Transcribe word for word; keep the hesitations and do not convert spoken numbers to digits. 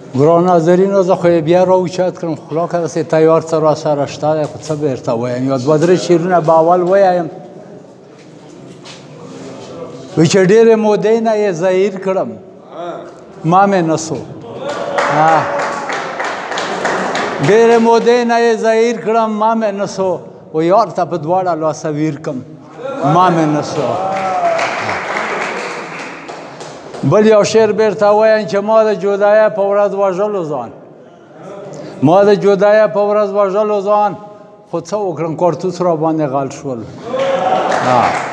ګران ناظرینو زه خو یې بیا راوچت کړم خلا که داسې تیار څه راسره شته دی خو څه به درته ووایم یو دوه درې شعرونه به اول ووایم وایي چې ډېرې مودې نه یې ظهیر کړم ما مې نه سو ډېرې مودې نه یې ظهیر کړم ما مې نه سو و یار ته په دواړه لاسه ویر کړم ما مې نه سو بل یو شعر بیرته وایم چې ما د جدایۍ په ورځ وژلو ځان ما د جدایۍ په ورځ وژلو ځان خو څه وکړم کارتوس را باندې غل شول